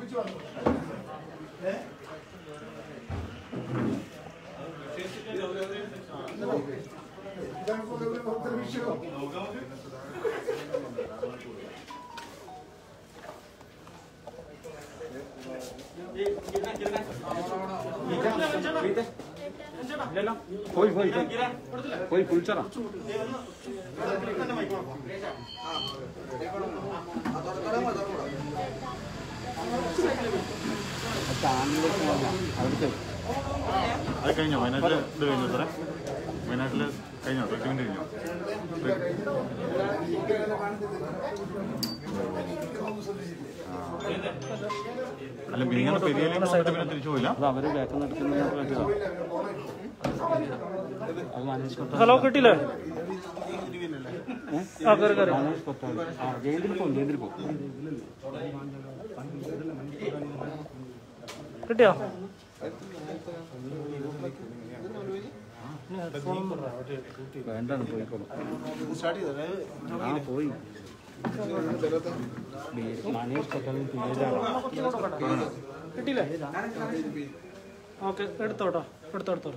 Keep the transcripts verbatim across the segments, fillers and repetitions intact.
പോയി പോയി പോയി കുളിച്ചറ അത് കഴിഞ്ഞോ വയനാട്ടിൽ ഇത് കഴിഞ്ഞോ സാറേ വയനാട്ടിൽ കഴിഞ്ഞോ ട്രീറ്റ്മെന്റ് കഴിഞ്ഞോ അല്ല മിനിങ്ങനെ പെരിയയിലേക്ക് വന്നിട്ട് പിന്നെ തിരിച്ചു പോയില്ല അത് അവര് ബാക്ക് നടക്കുന്ന ഹലോ കിട്ടിയില്ലേ ജയന്തിൽ പോകും ജയന്തിൽ പോകും കിട്ടിയോ വേണ്ടാണ് പോയിക്കോളും ആ പോയി കിട്ടിയില്ലേ ഓക്കെ എടുത്തോട്ടോ എടുത്തോ എടുത്തോളൂ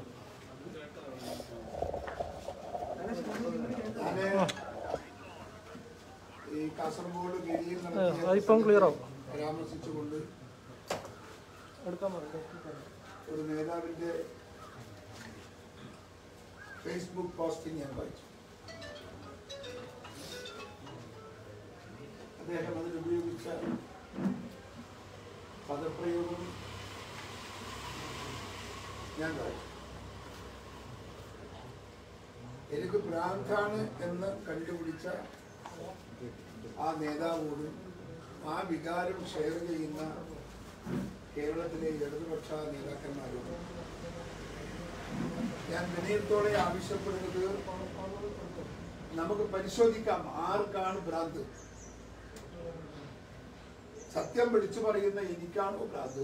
അതിപ്പം ക്ലിയർ ആവും പരാമർശിച്ചുകൊണ്ട് ഒരു നേതാവിന്റെ ഫേസ്ബുക്ക് പോസ്റ്റിംഗ് ഞാൻ വായിച്ചു. അദ്ദേഹം അതിൽ ഉപയോഗിച്ച പദപ്രയോഗം ഞാൻ വായിച്ചു. എനിക്ക് ഭ്രാന്താണ് എന്ന് കണ്ടുപിടിച്ച ആ നേതാവോടും ആ വികാരം ഷെയർ ചെയ്യുന്ന കേരളത്തിലെ ഇടതുപക്ഷ നേതാക്കന്മാരോടും ഞാൻ വിനയത്തോടെ ആവശ്യപ്പെടുന്നത് നമുക്ക് പരിശോധിക്കാം ആർക്കാണ് ഭ്രാന്ത്. സത്യം വിളിച്ചു പറയുന്ന എനിക്കാണോ ഭ്രാന്ത്,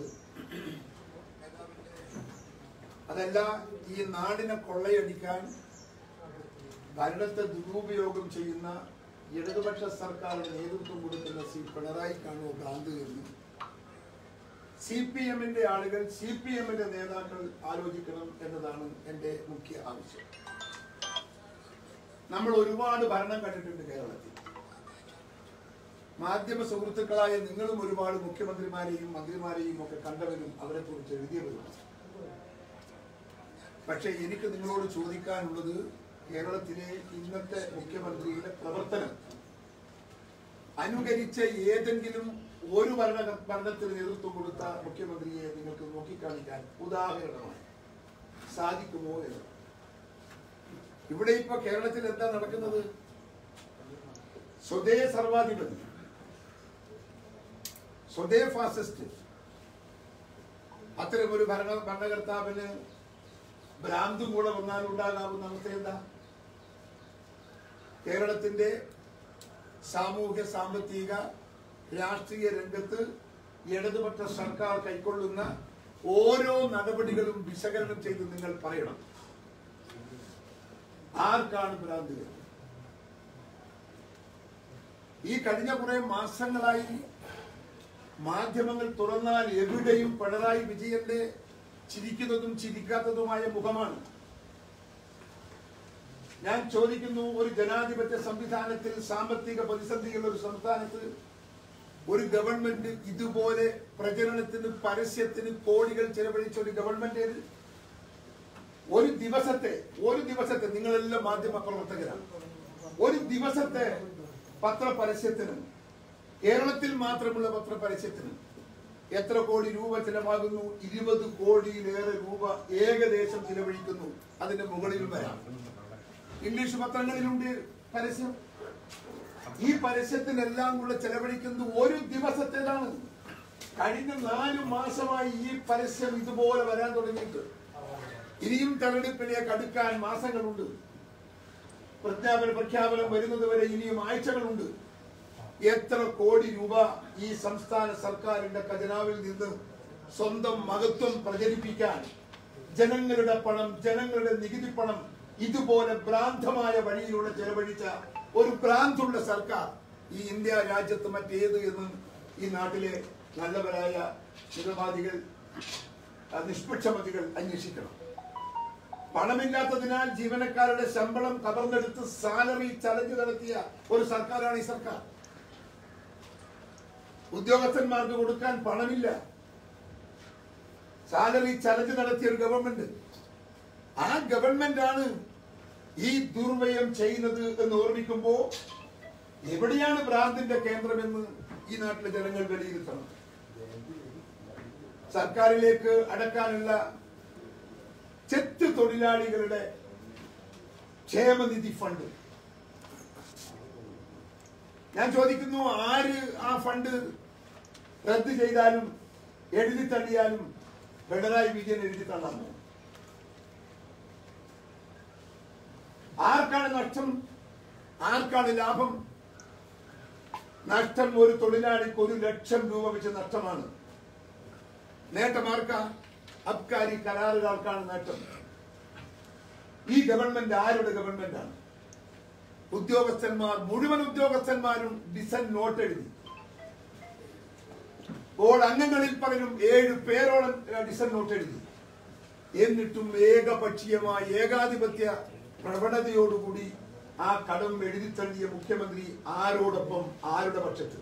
അതല്ല ഈ നാടിനെ കൊള്ളയടിക്കാൻ ഭരണത്തെ ദുരുപയോഗം ചെയ്യുന്ന ഇടതുപക്ഷ സർക്കാരിന് നേതൃത്വം കൊടുക്കുന്ന സി പിണറായിക്കാണോ ഭ്രാന്ത് എന്ന് സി പി എമ്മിന്റെ ആളുകൾ സി പി എമ്മിന്റെ നേതാക്കൾ ആലോചിക്കണം എന്നതാണ് എന്റെ മുഖ്യ ആവശ്യം. നമ്മൾ ഒരുപാട് ഭരണം കണ്ടിട്ടുണ്ട് കേരളത്തിൽ. മാധ്യമ സുഹൃത്തുക്കളായ നിങ്ങളും ഒരുപാട് മുഖ്യമന്ത്രിമാരെയും മന്ത്രിമാരെയും ഒക്കെ കണ്ടവരും അവരെ കുറിച്ച് എഴുതിയവരുമാണ്. പക്ഷെ എനിക്ക് നിങ്ങളോട് ചോദിക്കാനുള്ളത്, കേരളത്തിലെ ഇന്നത്തെ മുഖ്യമന്ത്രിയുടെ പ്രവർത്തനം അനുകരിച്ച ഏതെങ്കിലും ഒരു ഭരണ ഭരണത്തിന് നേതൃത്വം കൊടുത്ത മുഖ്യമന്ത്രിയെ നിങ്ങൾക്ക് നോക്കിക്കാണിക്കാൻ ഉദാഹരണമായി സാധിക്കുമോ എന്ന്. ഇവിടെ ഇപ്പൊ കേരളത്തിൽ എന്താ നടക്കുന്നത്? സ്വതേ സർവാധിപതി, സ്വതേ ഫാസിസ്റ്റ്, അത്തരം ഒരു ഭരണ ഭരണകർത്താവിന് ഭ്രാന്തും കൂടെ വന്നാൽ ഉണ്ടാകാവുന്ന അവസ്ഥ എന്താ? കേരളത്തിന്റെ സാമൂഹ്യ സാമ്പത്തിക രാഷ്ട്രീയ രംഗത്ത് ഇടതുപക്ഷ സർക്കാർ കൈക്കൊള്ളുന്ന ഓരോ നടപടികളും വിശകലനം ചെയ്ത് നിങ്ങൾ പറയണം. ആർക്കാണ് ഭ്രാന്ത്? ഈ കഴിഞ്ഞ കുറെ മാസങ്ങളായി മാധ്യമങ്ങൾ തുറന്നാൽ എവിടെയും പിണറായി വിജയന്റെ ചിരിക്കുന്നതും ചിരിക്കാത്തതുമായ മുഖമാണ്. ഞാൻ ചോദിക്കുന്നു, ഒരു ജനാധിപത്യ സംവിധാനത്തിൽ സാമ്പത്തിക പ്രതിസന്ധിയുള്ള ഒരു സംസ്ഥാനത്ത് ഒരു ഗവൺമെന്റ് ഇതുപോലെ പ്രചരണത്തിന് പരസ്യത്തിന് കോടികൾ ചെലവഴിച്ച ഒരു ഗവൺമെന്റ് ഒരു ദിവസത്തെ ഒരു ദിവസത്തെ നിങ്ങളെല്ലാം മാധ്യമ പ്രവർത്തകരാണ്, ഒരു ദിവസത്തെ പത്രപരസ്യത്തിന്, കേരളത്തിൽ മാത്രമുള്ള പത്രപരസ്യത്തിന് എത്ര കോടി രൂപ ചിലവാകുന്നു? ഇരുപത് കോടിയിലേറെ രൂപ ഏകദേശം ചിലവഴിക്കുന്നു. അതിന്റെ മുകളിൽ വരാം. ഇംഗ്ലീഷ് പത്രങ്ങളിലുണ്ട് പരസ്യം. ഈ പരസ്യത്തിനെല്ലാം കൂടെ ചെലവഴിക്കുന്നത് ഒരു ദിവസത്തേതാണ്. കഴിഞ്ഞ നാലു മാസമായി ഈ പരസ്യം ഇതുപോലെ വരാൻ തുടങ്ങിയിട്ട് ഇനിയും തെരഞ്ഞെടുപ്പിലേക്ക് അടുക്കാൻ മാസങ്ങളുണ്ട്. പ്രഖ്യാപന പ്രഖ്യാപനം വരുന്നത് വരെ ഇനിയും ആഴ്ചകളുണ്ട്. എത്ര കോടി രൂപ ഈ സംസ്ഥാന സർക്കാരിന്റെ ഖജനാവിൽ നിന്ന് സ്വന്തം മഹത്വം പ്രചരിപ്പിക്കാൻ ജനങ്ങളുടെ പണം, ജനങ്ങളുടെ നികുതി പണം ഇതുപോലെ ഭ്രാന്തമായ വഴിയിലൂടെ ചെലവഴിച്ച ഒരു ഭ്രാന്തുള്ള സർക്കാർ ഈ ഇന്ത്യ രാജ്യത്ത് മറ്റേത് എന്ന് ഈ നാട്ടിലെ നല്ലവരായ നിരവാദികൾ നിഷ്പക്ഷമതികൾ അന്വേഷിക്കണം. പണമില്ലാത്തതിനാൽ ജീവനക്കാരുടെ ശമ്പളം കവർന്നെടുത്ത് സാലറി ചലഞ്ച് നടത്തിയ ഒരു സർക്കാരാണ് ഈ സർക്കാർ. ഉദ്യോഗസ്ഥന്മാർക്ക് കൊടുക്കാൻ പണമില്ല, സാലറി ചലഞ്ച് നടത്തിയ ഒരു ഗവൺമെന്റ്. ആ ഗവൺമെന്റ് ആണ് ഈ ദുർവ്യയം ചെയ്യുന്നത് എന്ന് ഓർമ്മിക്കുമ്പോ എവിടെയാണ് ഭ്രാന്തിന്റെ കേന്ദ്രമെന്ന് ഈ നാട്ടിലെ ജനങ്ങൾ വിലയിരുത്തണം. സർക്കാരിലേക്ക് അടക്കാനുള്ള ചെത്ത് തൊഴിലാളികളുടെ ക്ഷേമനിധി ഫണ്ട് ഞാൻ ചോദിക്കുന്നു, ആര് ആ ഫണ്ട് റദ്ദ് ചെയ്താലും എഴുതി തള്ളിയാലും പിണറായി വിജയൻ എഴുതി തള്ളാമോ? ആർക്കാണ് നഷ്ടം, ആർക്കാണ് ലാഭം? നഷ്ടം ഒരു തൊഴിലാളിക്ക് ഒരു ലക്ഷം രൂപ വെച്ച് നഷ്ടമാണ്. നേട്ടം ആർക്കാ? അബ്കാരി കരാറുകാർക്കാണ് നേട്ടം. ഈ ഗവൺമെന്റ് ആരുടെ ഗവൺമെന്റാണ്? ഉദ്യോഗസ്ഥന്മാർ മുഴുവൻ ഉദ്യോഗസ്ഥന്മാരും ഡിസൻ നോട്ട് എഴുതി. ബോർഡ് അംഗങ്ങളിൽ പലരും ഏഴ് പേരോളം ഡിസൻ നോട്ട് എഴുതി. എന്നിട്ടും ഏകപക്ഷീയമായ ഏകാധിപത്യ പ്രവണതയോടുകൂടി ആ കടം എഴുതി തള്ളിയ മുഖ്യമന്ത്രി ആരോടൊപ്പം, ആരുടെ പക്ഷത്ത്?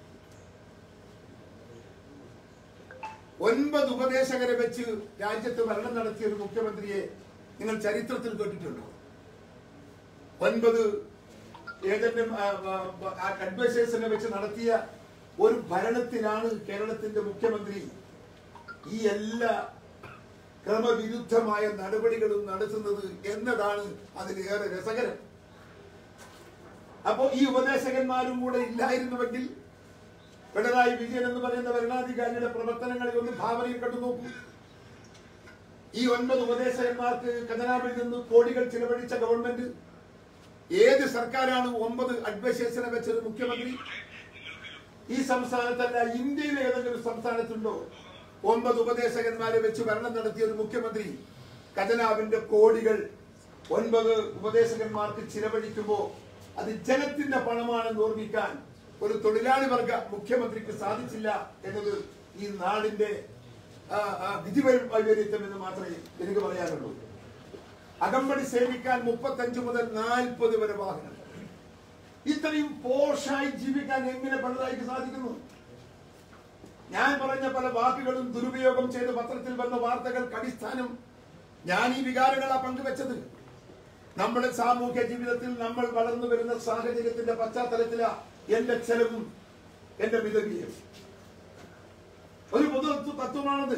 ഒൻപത് ഉപദേശകരെ വെച്ച് രാജ്യത്ത് ഭരണം നടത്തിയ ഒരു മുഖ്യമന്ത്രിയെ നിങ്ങൾ ചരിത്രത്തിൽ കേട്ടിട്ടുണ്ടോ? ഒൻപത് ഏജന്റ് അഡ്വൈസേഴ്സിനെ വെച്ച് നടത്തിയ ഒരു ഭരണത്തിലാണ് കേരളത്തിന്റെ മുഖ്യമന്ത്രി ഈ എല്ലാ ക്രമവിരുദ്ധമായ നടപടികളും നടത്തുന്നത് എന്നതാണ് അതിലേറെ രസകരം. അപ്പോ ഈ ഉപദേശകന്മാരും കൂടെ ഇല്ലായിരുന്നുവെങ്കിൽ പിണറായി വിജയൻ എന്ന് പറയുന്ന ഭരണാധികാരിയുടെ പ്രവർത്തനങ്ങളിൽ ഒന്ന് ഭാവനയിൽ കണ്ടു നോക്കൂ. ഈ ഒൻപത് ഉപദേശകന്മാർക്ക് ഖജനാവിൽ നിന്ന് കോടികൾ ചിലവഴിച്ച ഗവൺമെന്റ് ഏത് സർക്കാരാണ് ഒമ്പത് അഡ്വൈസേഴ്സിനെ വെച്ചത് മുഖ്യമന്ത്രി? ഈ സംസ്ഥാനത്തല്ല, ഇന്ത്യയിലെ ഏതെങ്കിലും സംസ്ഥാനത്തുണ്ടോ ഒമ്പത് ഉപദേശകന്മാരെ വെച്ച് ഭരണം നടത്തിയ ഒരു മുഖ്യമന്ത്രി ഖജനാവിന്റെ കോടികൾ ഒൻപത് ഉപദേശകന്മാർക്ക് ചിലവഴിക്കുമ്പോ അത് ജനത്തിന്റെ പണമാണെന്ന് ഓർമ്മിക്കാൻ ഒരു തൊഴിലാളി വർഗ മുഖ്യമന്ത്രിക്ക് സാധിച്ചില്ല എന്നത് ഈ നാടിന്റെ വിധിവൈപരീത്യം എന്ന് മാത്രമേ എനിക്ക് പറയാനുള്ളൂ. അകമ്പടി സേവിക്കാൻ മുപ്പത്തഞ്ച് മുതൽ നാൽപ്പത് വരെ വാഹനം. ഇത്രയും പോഷായി ജീവിക്കാൻ എങ്ങനെ പിണറായിക്ക് സാധിക്കുന്നു? ഞാൻ പറഞ്ഞ പല വാക്കുകളും ദുരുപയോഗം ചെയ്ത് പത്രത്തിൽ വന്ന വാർത്തകൾക്ക് അടിസ്ഥാനം ഞാൻ ഈ വികാരങ്ങളാ പങ്കുവെച്ചത്. നമ്മുടെ സാമൂഹ്യ ജീവിതത്തിൽ നമ്മൾ വളർന്നു വരുന്ന സാഹചര്യത്തിന്റെ പശ്ചാത്തലത്തിലാ എന്റെ ചെലവും എന്റെ വിധവിയും. ഒരു പൊതു തത്വമാണത്.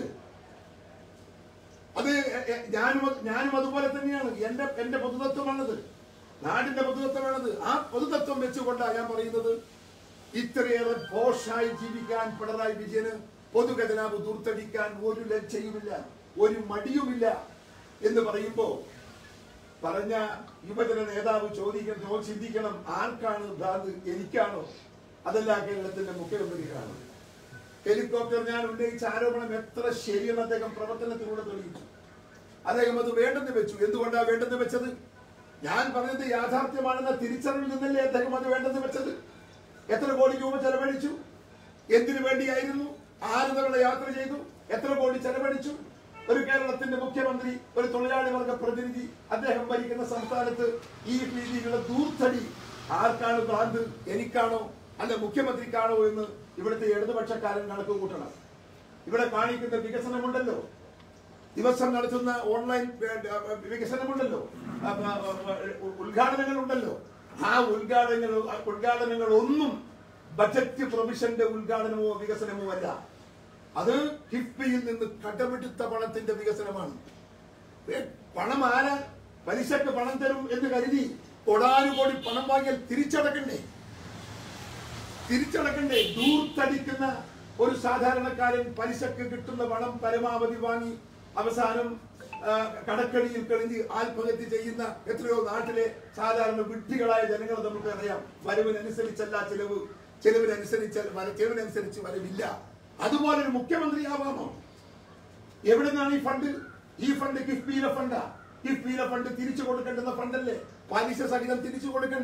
അത് ഞാനും ഞാനും അതുപോലെ തന്നെയാണ്. എന്റെ എന്റെ പൊതുതത്വമാണത്, നാടിന്റെ പൊതുതത്വമാണത്. ആ പൊതുതത്വം വെച്ചുകൊണ്ടാണ് ഞാൻ പറയുന്നത്, ഇത്രയേറെ പോഷായി ജീവിക്കാൻ പിണറായി വിജയന് പൊതുഖജനാവ് ദൂർത്തടിക്കാൻ ഒരു ലജ്ജയുമില്ല, ഒരു മടിയുമില്ല എന്ന് പറയുമ്പോ പറഞ്ഞ യുവജന നേതാവ് ചോദിക്കണം, ചിന്തിക്കണം, ആർക്കാണ് ഭ്രാന്ത്? എനിക്കാണോ അതല്ല കേരളത്തിന്റെ മുഖ്യമന്ത്രിക്കാണോ? ഹെലികോപ്റ്റർ ഞാൻ ഉന്നയിച്ച ആരോപണം എത്ര ശരിയെന്ന് അദ്ദേഹം പ്രവർത്തനത്തിലൂടെ തെളിയിച്ചു. അദ്ദേഹം അത് വേണ്ടെന്ന് വെച്ചു. എന്തുകൊണ്ടാണ് വേണ്ടെന്ന് വെച്ചത്? ഞാൻ പറഞ്ഞത് യാഥാർത്ഥ്യമാണെന്ന തിരിച്ചറിവിൽ നിന്നല്ലേ അദ്ദേഹം അത് വേണ്ടെന്ന് വെച്ചത്. എത്ര കോടി രൂപ ചെലവഴിച്ചു? എന്തിനു വേണ്ടിയായിരുന്നു? ആറ് തവണ യാത്ര ചെയ്തു? എത്ര കോടി ചെലവഴിച്ചു? ഒരു കേരളത്തിന്റെ മുഖ്യമന്ത്രി, ഒരു തൊഴിലാളി വർഗ പ്രതിനിധി, അദ്ദേഹം ഭരിക്കുന്ന സംസ്ഥാനത്ത് ഈ രീതിയിലുള്ള ദൂർത്തടി ആർക്കാണ് ഭ്രാന്ത്? എനിക്കാണോ അല്ല മുഖ്യമന്ത്രിക്കാണോ എന്ന് ഇവിടുത്തെ ഇടതുപക്ഷക്കാരൻ കണക്ക് കൂട്ടണം. ഇവിടെ കാണിക്കുന്ന വികസനമുണ്ടല്ലോ, ദിവസം നടത്തുന്ന ഓൺലൈൻ വികസനമുണ്ടല്ലോ, ഉദ്ഘാടനങ്ങളുണ്ടല്ലോ. ആ ഉദ്ഘാടനങ്ങൾ ഉദ്ഘാടനങ്ങൾ ഒന്നും ബജറ്റ് പ്രൊവിഷന്റെ ഉദ്ഘാടനമോ വികസനമോ അല്ല. അത് കിഫ്ബിയിൽ നിന്ന് കടമെടുത്ത പണത്തിന്റെ വികസനമാണ്. പണം ആരാ? പലിശക്ക് പണം തരും എന്ന് കരുതി കൊടാനുകോടി പണം വാങ്ങിയാൽ തിരിച്ചടക്കണ്ടേ? തിരിച്ചടക്കണ്ടേ? ദൂർത്തടിക്കുന്ന ഒരു സാധാരണക്കാരൻ പലിശക്ക് കിട്ടുന്ന പണം പരമാവധി വാങ്ങി അവസാനം കടക്കടിയിൽ കഴിഞ്ഞ് ആത്മഹത്യ ചെയ്യുന്ന എത്രയോ നാട്ടിലെ സാധാരണ വിഡ്ഢികളായ ജനങ്ങൾ നമുക്ക് അറിയാം. വരവിനനുസരിച്ചല്ല ചെലവ്, ചെലവിനനുസരിച്ച് ചെലവിനനുസരിച്ച് വരവില്ല. അതുപോലെ ഒരു മുഖ്യമന്ത്രിയാവാമോ? എവിടെ നിന്നാണ് ഈ ഫണ്ട്? ഈ ഫണ്ട് കിഫ്ബിയിലെ ഫണ്ടാ. കിഫ്ബിയിലെ ഫണ്ട് തിരിച്ചു കൊടുക്കേണ്ടുന്ന ഫണ്ടല്ലേ? പലിശ സഹിതം തിരിച്ചു കൊടുക്കണ്ടേ?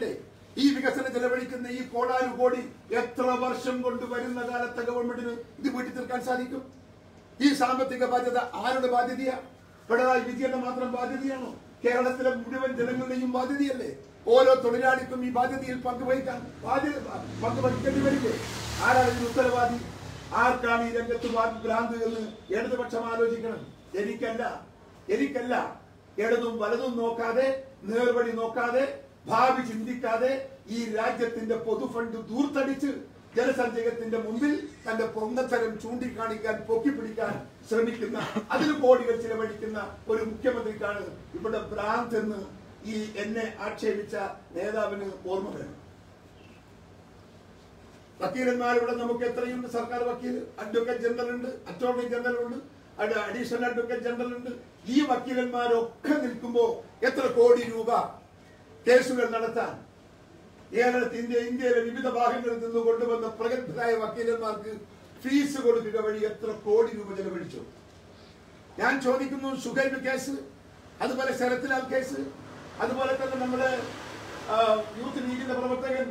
ഈ വികസനം ചെലവഴിക്കുന്ന ഈ കോടാനുകോടി എത്ര വർഷം കൊണ്ട് വരുന്ന കാലത്തെ ഗവൺമെന്റിന് ഇത് വീട്ടി തീർക്കാൻ സാധിക്കും? ഈ സാമ്പത്തിക ബാധ്യത ആരുടെ ബാധ്യതയാ? പിണറായി വിജയന്റെ മാത്രം ബാധ്യതയാണോ? കേരളത്തിലെ മുഴുവൻ ജനങ്ങളുടെയും ബാധ്യതയല്ലേ? ഓരോ തൊഴിലാളിക്കും ഈ ബാധ്യതയിൽ പങ്കുവഹിക്കാൻ ബാധ്യത പങ്കുവഹിക്കേണ്ടി വരില്ലേ? ആരാണ് ഇതിന് ഉത്തരവാദി? ആർക്കാണ് ഈ രംഗത്ത് ഭ്രാന്ത് എന്ന് ഇടതുപക്ഷം ആലോചിക്കണം. എനിക്കല്ല എനിക്കല്ല ഇടതും വലതും നോക്കാതെ, നേർവഴി നോക്കാതെ, ഭാവി ചിന്തിക്കാതെ ഈ രാജ്യത്തിന്റെ പൊതുഫണ്ട് ദൂർത്തടിച്ച് ജനസഞ്ചയത്തിന്റെ മുമ്പിൽ തന്റെ പൊങ്ങത്തരം ചൂണ്ടിക്കാണിക്കാൻ, പൊക്കിപ്പിടിക്കാൻ ശ്രമിക്കുന്ന, അതിന് കോടികൾ ചിലവഴിക്കുന്ന ഒരു മുഖ്യമന്ത്രിക്കാണ് ഇവിടെ ഭ്രാന്ത് എന്ന് ഈ എന്നെ ആക്ഷേപിച്ച നേതാവിന് ഓർമ്മ വരും. വക്കീലന്മാരിവിടെ നമുക്ക് എത്രയുണ്ട്? സർക്കാർ വക്കീൽ, അഡ്വക്കേറ്റ് ജനറൽ ഉണ്ട്, അറ്റോർണി ജനറൽ ഉണ്ട്, അഡീഷണൽ അഡ്വക്കേറ്റ് ജനറൽ ഉണ്ട്. ഈ വക്കീലന്മാരൊക്കെ നിൽക്കുമ്പോ എത്ര കോടി രൂപ കേസുകൾ നടത്താൻ കേരളത്തിന്റെ ഇന്ത്യയിലെ വിവിധ ഭാഗങ്ങളിൽ നിന്ന് കൊണ്ടുവന്ന പ്രഗത്ഭരായ വക്കീലന്മാർക്ക് ഫീസ് കൊടുക്കുക വഴി എത്ര കോടി രൂപ ചെലവഴിച്ചു? ഞാൻ ചോദിക്കുന്നു, ഷുഹൈബ് കേസ്, അതുപോലെ ശരത്ലാൽ കേസ്, അതുപോലെ തന്നെ നമ്മുടെ യൂത്ത് ലീഗിന്റെ പ്രവർത്തകൻ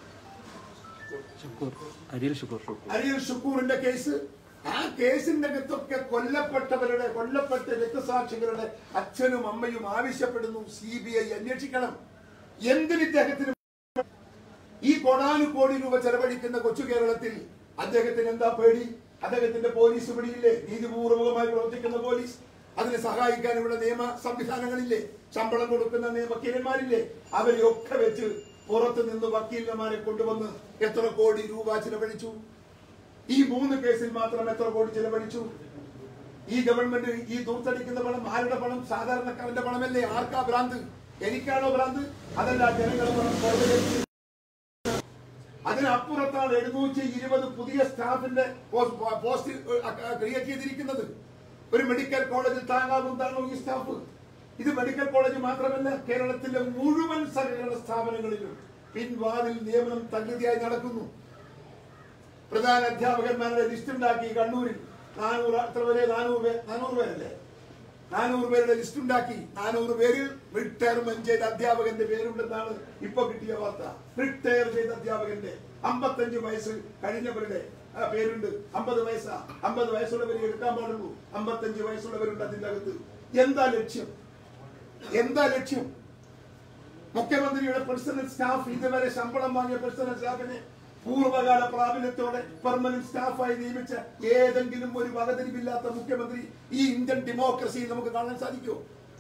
അരിയൽ ഷുക്കൂറിന്റെ കേസ്, ആ കേസിന്റെ അകത്തൊക്കെ കൊല്ലപ്പെട്ടവരുടെ കൊല്ലപ്പെട്ട രക്തസാക്ഷികളുടെ അച്ഛനും അമ്മയും ആവശ്യപ്പെടുന്നു സി ബി ഐ അന്വേഷിക്കണം. എന്തിന് ഇദ്ദേഹത്തിന് ഈ കോടാനുകോടി രൂപ ചെലവഴിക്കുന്ന കൊച്ചു കേരളത്തിൽ അദ്ദേഹത്തിന് എന്താ പേടി? അദ്ദേഹത്തിന്റെ പോലീസ് പിടിയില്ലേ? നീതിപൂർവകമായി പ്രവർത്തിക്കുന്ന പോലീസ്, അതിനെ സഹായിക്കാൻ ഇവിടെ നിയമ സംവിധാനങ്ങളില്ലേ? ശമ്പളം കൊടുക്കുന്ന നിയമ വക്കീലന്മാരില്ലേ? അവരെയൊക്കെ വെച്ച് പുറത്തു നിന്ന് വക്കീലന്മാരെ കൊണ്ടുവന്ന് എത്ര കോടി രൂപ ചിലവഴിച്ചു? ഈ മൂന്ന് കേസിൽ മാത്രം എത്ര കോടി ചിലവഴിച്ചു? ഈ ഗവൺമെന്റ് ഈ ദൂർത്തടിക്കുന്ന പണം ആരുടെ പണം? സാധാരണക്കാരന്റെ പണമല്ലേ? ആർക്കാ ഭ്രാന്ത്? എനിക്കാണോ ഭ്രാന്ത്? അതല്ല, ജനങ്ങളുടെ പണം. അതിനപ്പുറത്താണ് എഴുന്നൂറ്റി ഇരുപത് പുതിയ സ്റ്റാഫിന്റെ പോസ്റ്റ് ക്രിയേറ്റ് ചെയ്തിരിക്കുന്നത്. ഒരു മെഡിക്കൽ കോളേജിൽ താങ്ങാവുന്നതാണോ ഈ സ്റ്റാഫ്? ഇത് മെഡിക്കൽ കോളേജ് മാത്രമല്ല, കേരളത്തിലെ മുഴുവൻ സഹകരണ സ്ഥാപനങ്ങളിലും പിൻവാതിൽ നിയമനം തകൃതിയായി നടക്കുന്നു. പ്രധാന അധ്യാപകന്മാരുടെ ലിസ്റ്റ് ഉണ്ടാക്കി കണ്ണൂരിൽ നാനൂറ് എത്ര പേരെ നാനൂറ് നാനൂറ് പേരല്ലേ നാനൂറ് പേരുടെ ലിസ്റ്റ് ഉണ്ടാക്കി. നാനൂറ് പേരിൽ റിട്ടയർമെന്റ് ചെയ്ത അധ്യാപകന്റെ പേരുണ്ടെന്നാണ് ഇപ്പൊ കിട്ടിയ വാർത്ത. റിട്ടയർ ചെയ്ത അധ്യാപകന്റെ അമ്പത്തഞ്ച് വയസ്സ് കഴിഞ്ഞവരുടെ പേരുണ്ട്. അമ്പത് വയസ്സാ അമ്പത് വയസ്സുള്ളവരെ എടുക്കാൻ പാടുള്ളൂ. അമ്പത്തഞ്ച് വയസ്സുള്ളവരുണ്ട് അതിന്റെ അകത്ത്. എന്താ ലക്ഷ്യം? എന്താ ലക്ഷ്യം? മുഖ്യമന്ത്രിയുടെ പേഴ്സണൽ സ്റ്റാഫ്, ഇതുവരെ ശമ്പളം വാങ്ങിയ പേഴ്സണൽ സ്റ്റാഫിനെ പൂർവ്വകാല പ്രാബല്യത്തോടെ പെർമനന്റ് സ്റ്റാഫായി നിയമിച്ച ഏതെങ്കിലും ഒരു വകതിരിവില്ലാത്ത മുഖ്യമന്ത്രി ഈ ഇന്ത്യൻ ഡെമോക്രസിയിൽ നമുക്ക് കാണാൻ സാധിക്കുമോ?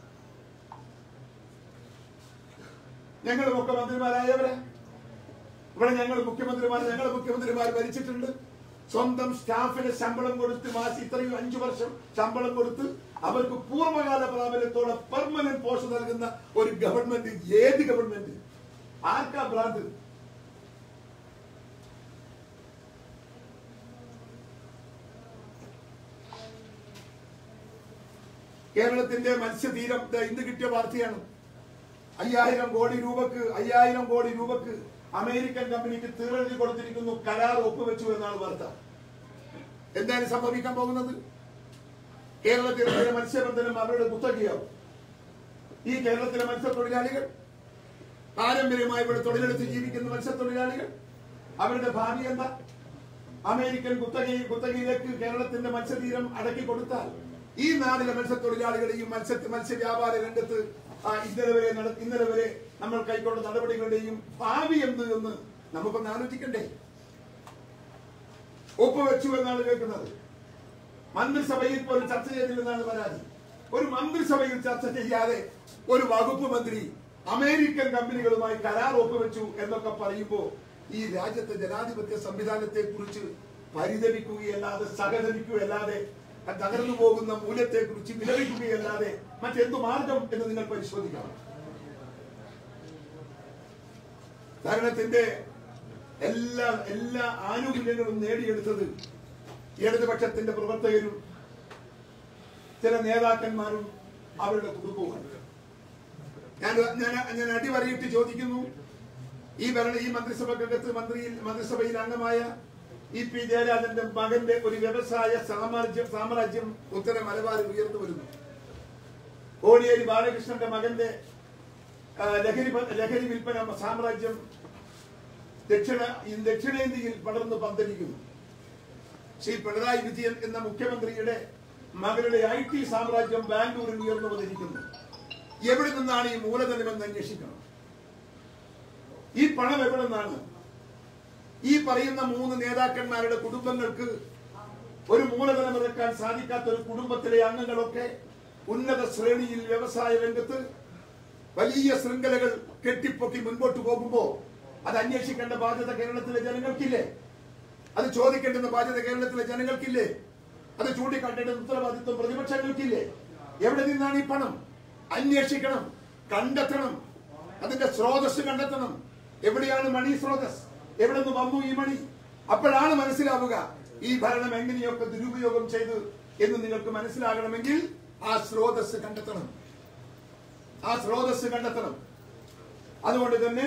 ഞങ്ങൾ മുഖ്യമന്ത്രിമാരായവരെ ഇവിടെ ഞങ്ങൾ മുഖ്യമന്ത്രിമാർ ഞങ്ങൾ മുഖ്യമന്ത്രിമാർ ഭരിച്ചിട്ടുണ്ട്. സ്വന്തം സ്റ്റാഫിന് ശമ്പളം കൊടുത്ത് മാസം ഇത്രയും അഞ്ചു വർഷം ശമ്പളം കൊടുത്ത് അവർക്ക് പൂർവ്വകാല പ്രാബല്യത്തോടെ പെർമനന്റ് പോസ്റ്റ് നൽകുന്ന ഒരു ഗവൺമെന്റ് ഏത് ഗവൺമെന്റ്? ആർക്കാ ഭ്രാന്ത്? കേരളത്തിന്റെ മത്സ്യതീരം ഇന്ന് കിട്ടിയ വാർത്തയാണ്. അയ്യായിരം കോടി രൂപക്ക് അയ്യായിരം കോടി രൂപക്ക് അമേരിക്കൻ കമ്പനിക്ക് തീറെഴുതി കൊടുത്തിരിക്കുന്നു. കരാർ ഒപ്പുവെച്ചു എന്നാണ് വാർത്ത. എന്താണ് സംഭവിക്കാൻ പോകുന്നത്? കേരളത്തിലെ മത്സ്യബന്ധനം അവരുടെ കുത്തകയാവും. ഈ കേരളത്തിലെ മത്സ്യത്തൊഴിലാളികൾ, പാരമ്പര്യമായി ഇവിടെ തൊഴിലെടുത്ത് ജീവിക്കുന്ന മത്സ്യത്തൊഴിലാളികൾ, അവരുടെ ഭാവി എന്താ? അമേരിക്കൻ കുത്തകയിൽ കുത്തകയിലേക്ക് കേരളത്തിന്റെ മത്സ്യതീരം അടക്കി കൊടുത്താൽ ഈ നാടിലെ മത്സ്യത്തൊഴിലാളികളെയും മത്സ്യ മത്സ്യ വ്യാപാര രംഗത്ത് ഇന്നലെ വരെ ഇന്നലെ വരെ നമ്മൾ കൈക്കൊണ്ട നടപടികളുടെയും ഭാവി എന്ത് എന്ന് നമുക്കൊന്ന് ആലോചിക്കണ്ടേ? ഒപ്പുവെച്ചു എന്നാണ് കേൾക്കുന്നത്. മന്ത്രിസഭയിൽ പോലും ചർച്ച ചെയ്തില്ലെന്നാണ് പരാതി. ഒരു മന്ത്രിസഭയിൽ ചർച്ച ചെയ്യാതെ ഒരു വകുപ്പ് മന്ത്രി അമേരിക്കൻ കമ്പനികളുമായി കരാർ ഒപ്പുവെച്ചു എന്നൊക്കെ പറയുമ്പോ ഈ രാജ്യത്തെ ജനാധിപത്യ സംവിധാനത്തെ കുറിച്ച് പരിതപിക്കുകയല്ലാതെ സഹതപിക്കുകയല്ലാതെ തകർന്നു പോകുന്ന മൂല്യത്തെ കുറിച്ച് വിലപിക്കുകയല്ലാതെ മറ്റെന്തു മാർഗം എന്ന് നിങ്ങൾ പരിശോധിക്കണം. ഭരണത്തിന്റെ എല്ലാ എല്ലാ ആനുകൂല്യങ്ങളും നേടിയെടുത്തത് ഇടതുപക്ഷത്തിന്റെ പ്രവർത്തകരും ചില നേതാക്കന്മാരും അവരുടെ കുടുംബവും. ഞാൻ ഞാൻ അടിവരയിട്ട് ചോദിക്കുന്നു, ഈ ഭരണ ഈ മന്ത്രിസഭക്കകത്ത് മന്ത്രിയിൽ മന്ത്രിസഭയിൽ അംഗമായ ഇ പി ജയരാജന്റെ മകന്റെ ഒരു വ്യവസായ സാമ്രാജ്യം സാമ്രാജ്യം ഉത്തര മലബാറിൽ ഉയർന്നു വരുന്നു. കോടിയേരി ബാലകൃഷ്ണന്റെ മകന്റെ ലഹരി ലഹരി വിൽപ്പന സാമ്രാജ്യം ദക്ഷിണ ദക്ഷിണേന്ത്യയിൽ പടർന്നു പന്തലിക്കുന്നു. ശ്രീ പിണറായി വിജയൻ എന്ന മുഖ്യമന്ത്രിയുടെ മകളുടെ ഐ ടി സാമ്രാജ്യം ബാംഗ്ലൂരിൽ ഉയർന്നു വന്നിരിക്കുന്നു. എവിടെ നിന്നാണ് ഈ മൂലധനമെന്ന് അന്വേഷിക്കണം. ഈ പണം എവിടെ നിന്നാണ്? ഈ പറയുന്ന മൂന്ന് നേതാക്കന്മാരുടെ കുടുംബങ്ങൾക്ക് ഒരു മൂലധനം ഇറക്കാൻ സാധിക്കാത്ത ഒരു കുടുംബത്തിലെ അംഗങ്ങളൊക്കെ ഉന്നത ശ്രേണിയിൽ വ്യവസായ രംഗത്ത് വലിയ ശൃംഖലകൾ കെട്ടിപ്പൊക്കി മുൻപോട്ട് പോകുമ്പോൾ അത് അന്വേഷിക്കേണ്ട ബാധ്യത കേരളത്തിലെ ജനങ്ങൾക്കില്ലേ? അത് ചോദിക്കേണ്ടുന്ന ബാധ്യത കേരളത്തിലെ ജനങ്ങൾക്കില്ലേ? അത് ചൂണ്ടിക്കാട്ടേണ്ട ഉത്തരവാദിത്വം പ്രതിപക്ഷങ്ങൾക്കില്ലേ? എവിടെ നിന്നാണ് ഈ പണം? അന്വേഷിക്കണം, കണ്ടെത്തണം, അതിന്റെ സ്രോതസ് കണ്ടെത്തണം. എവിടെയാണ് മണി സ്രോതസ്? എവിടെ നിന്ന് വന്നു ഈ മണി? അപ്പോഴാണ് മനസ്സിലാവുക ഈ ഭരണം എങ്ങനെയൊക്കെ ദുരുപയോഗം ചെയ്തു എന്ന് നിങ്ങൾക്ക് മനസ്സിലാകണമെങ്കിൽ ആ സ്രോതസ് കണ്ടെത്തണം. ആ സ്രോതസ് കണ്ടെത്തണം. അതുകൊണ്ട് തന്നെ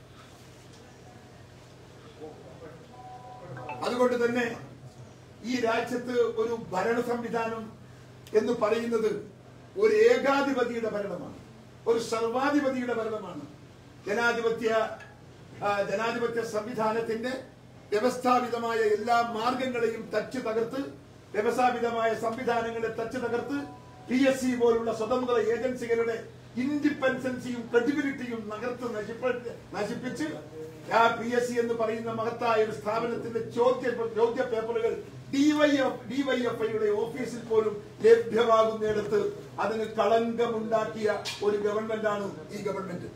അതുകൊണ്ട് തന്നെ ഈ രാജ്യത്ത് ഒരു ഭരണ സംവിധാനം എന്ന് പറയുന്നത് ഒരു ഏകാധിപതിയുടെ ഭരണമാണ്, ഒരു സർവാധിപതിയുടെ ഭരണമാണ്. ജനാധിപത്യ ജനാധിപത്യ സംവിധാനത്തിന്റെ വ്യവസ്ഥാപിതമായ എല്ലാ മാർഗങ്ങളെയും തച്ചു തകർത്ത്, വ്യവസ്ഥാപിതമായ സംവിധാനങ്ങളെ തച്ചു തകർത്ത്, പി എസ് സി പോലുള്ള സ്വതന്ത്ര ഏജൻസികളുടെ ഇൻഡിപെൻഡൻസിയും ക്രെഡിബിലിറ്റിയും നകർത്ത് നശിപ്പിച്ച് ആ പി എസ് സി എന്ന് പറയുന്ന മഹത്തായ ഒരു സ്ഥാപനത്തിന്റെ ചോദ്യ ചോദ്യ പേപ്പറുകൾ ഡിവൈഎഫ്ഐയുടെ ഓഫീസിൽ പോലും ലഭ്യമാകുന്നിടത്ത് അതിന് കളങ്കമുണ്ടാക്കിയ ഒരു ഗവൺമെന്റാണ് ഈ ഗവൺമെന്റ്.